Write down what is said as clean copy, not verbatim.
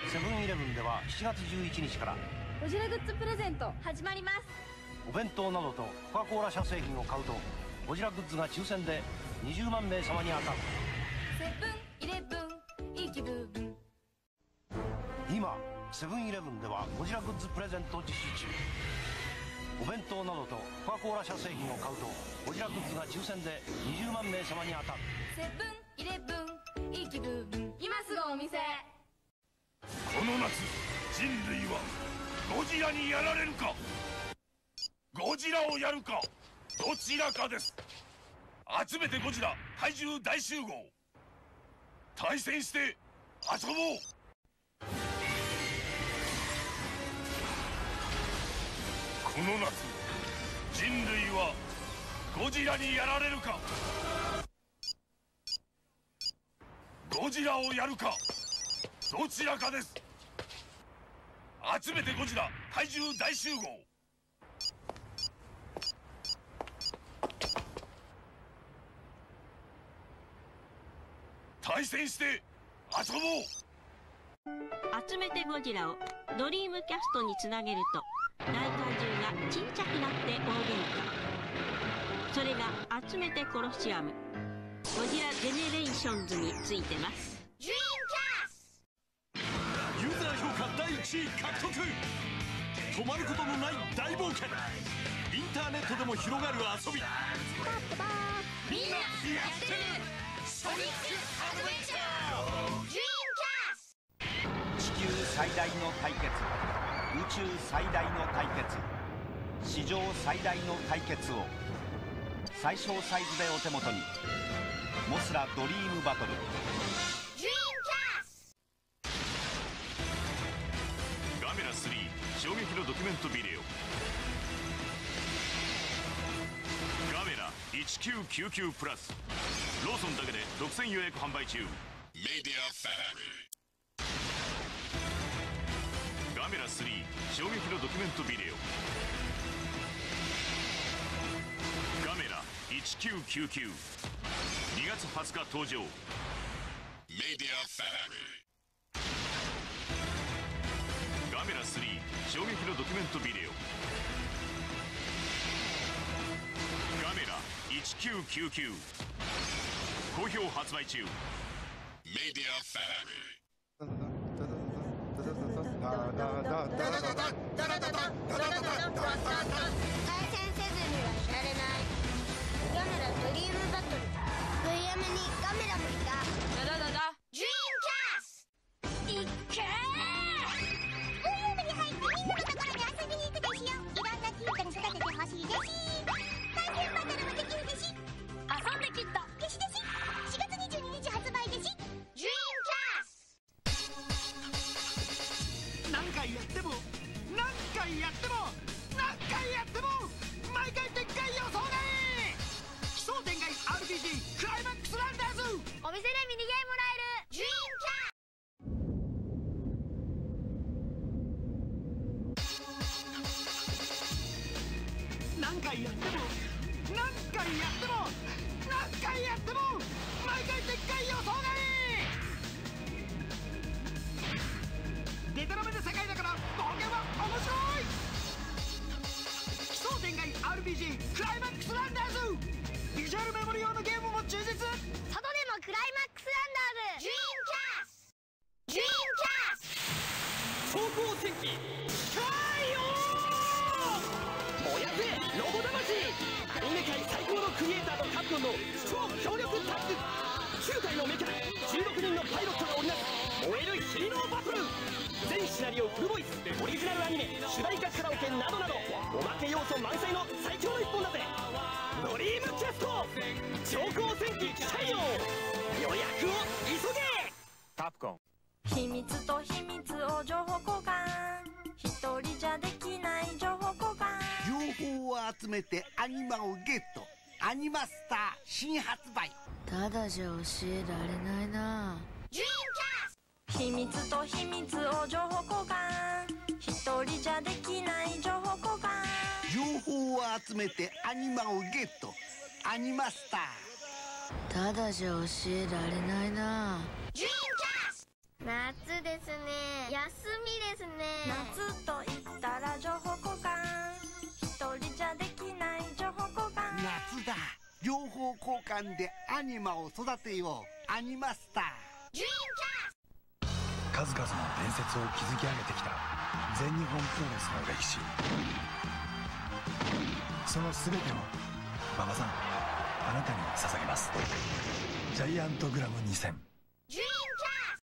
セブンイレブンでは7月11日からゴジラグッズプレゼント始まります。 お弁当などとコカ・コーラ社製品を買うとゴジラグッズが抽選で20万名様に当たる。 セブンイレブンいい気分。 今セブンイレブンではゴジラグッズプレゼント実施中。お弁当などとコカ・コーラ社製品を買うとゴジラグッズが抽選で20万名様に当たる。 セブンイレブンいい気分。今すぐお店。 この夏人類はゴジラにやられるかゴジラをやるか、どちらかです。集めてゴジラ怪獣大集合、対戦して遊ぼう。この夏人類はゴジラにやられるかゴジラをやるか、どちらかです。集めてゴジラ怪獣大集合、対戦して遊ぼう。 集めてゴジラをドリームキャストにつなげると大怪獣が小さくなって大喧嘩。それが集めてコロシアムゴジラジェネレーションズについてます。 ドリームキャスユーザー評価第1位獲得。止まることのない大冒険。インターネットでも広がる遊び。 みんなやってるソニックアドベンチャードリームキャス地球最大の対決、宇宙最大の対決、史上最大の対決を最小サイズでお手元に。モスラドリームバトル。 ドリームキャスガメラ3衝撃のドキュメントビデオ。ガメラ1999プラス、ローソンだけで独占予約販売中。メディアファクトリーガメラ3衝撃のドキュメントビデオ。ガメラ1999 2月20日登場。メディアファクトリーガメラ3衝撃のドキュメントビデオ。ガメラ1999好評発売中。メディアファクトリー対戦せずにはいられない。ガメラドリームバトル。VM にガメラもいた。ドリームキャスいっけー。 VM に入ってみんなのところに遊びに行くでしよ。いろんなキットに育ててほしいでし。対戦バトルもできるでし。遊んでキットでしでし。4月22日発売でし。ドリームキャス何回やっても何回やっても何回やっても毎回でっかい予想がいい。奇想天外 RPG クライマックスランダーズ。 お店でミニゲームもらえる。ドリームキャス何回やっても何回やっても何回やっても毎回でっかい予想がいい。デタラメな世界だから冒険は面白い。奇想天外 RPG クライマックスランダーズ。ビジュアルメモリ用のゲームも充実。 外でもクライマックスランダーズ。ドリームキャス走行戦記スカイオー。燃やせロボ魂。アニメ界最高のクリエイターとカプコンの超強力タッグ。9体のメカ16人のパイロットが織りなす燃えるヒーローバトル。全シナリオフルボイス、オリジナルアニメ、主題歌カラオケなどなどおまけ要素満載の最強の一本だぜ。ドリームキャスト超高戦記来たよ。予約を急げ。 カプコン。 秘密と秘密を情報交換。一人じゃできない情報交換。 情報を集めてアニマをゲット。アニマスター新発売。 ただじゃ教えられないな。 ドリームキャス秘密と秘密を情報交換。一人じゃできない情報交換。 情報を集めてアニマをゲット。アニマスター。 ただじゃ教えられないな。 ドリームキャス夏ですね。 休みですね。 夏と言ったら情報交換、一人じゃできない情報交換。 夏だ、情報交換でアニマを育てよう。アニマスター。 数々の伝説を築き上げてきた全日本プロレスの歴史、その全てを馬場さん、あなたに捧げます。ジャイアントグラム2000。